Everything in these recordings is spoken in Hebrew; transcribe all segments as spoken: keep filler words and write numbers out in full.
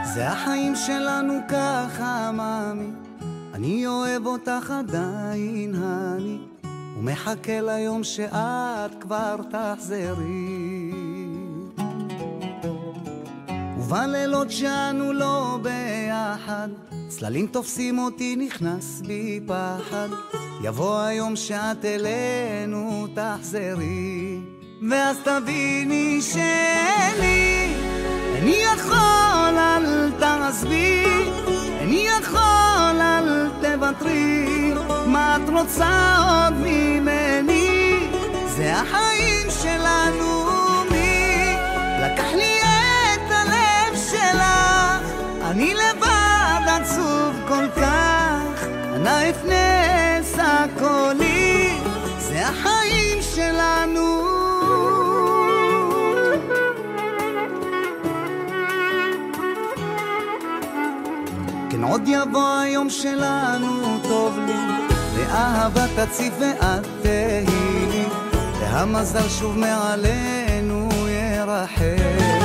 זה החיים שלנו ככה מאמי, אני אוהב אותך עדיין אני, ומחכה ליום שאת כבר תחזרי. ובלילות שאנו לא ביחד, צללים תופסים אותי נכנס בי פחד, יבוא היום שאת אלינו תחזרי, ואז תביני שלי איני יכול, אל תעזבי, איני יכול, אל תוותרי, מה את רוצה עוד ממני? זה החיים שלנו, מי לקח לי את הלב שלך? אני לבד עצוב כל כך, אנא אפנה סקולי, זה החיים שלנו. כן עוד יבוא היום שלנו טוב לי, ואהבה תציף ואת תהי לי, והמזל שוב מעלינו ירחם.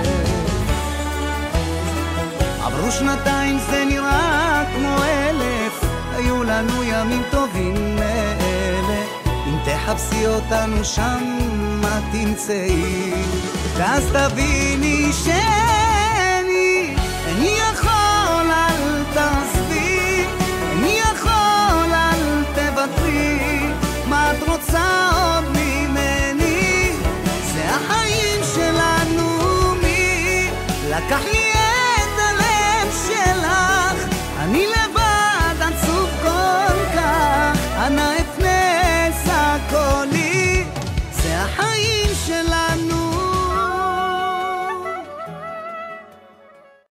עברו שנתיים זה נראה כמו אלף, היו לנו ימים טובים מאלה, אם תחפשי אותנו שם מה תמצאי, ואז תביני שאני איני יכול, אל תעזבי, איני יכול, אל תוותרי, מה את רוצה עוד ממני? זה החיים שלנו, מי לקח לי את הלב שלך? אני לבד עצוב כל כך, אנא אפנה סקולי, זה החיים שלנו.